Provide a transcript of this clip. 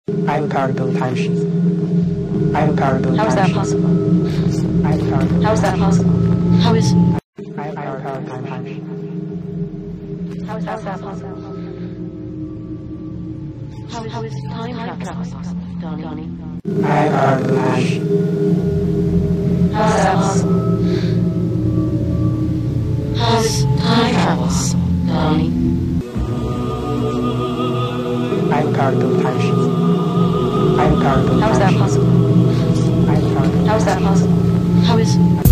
I have a power to build a time machine. I have a power to build a time machine. How is that possible? I have a power to build a How is that time machine. possible? How is I have a power to build a time machine. how is that possible? How is time travel possible, Donnie? I have a power to build a time machine. How is that possible? How is time travel possible, Donnie? I have a power to build a time machine. I have a power to build a How is time that machine. possible? I have a power to build a How is that possible? How is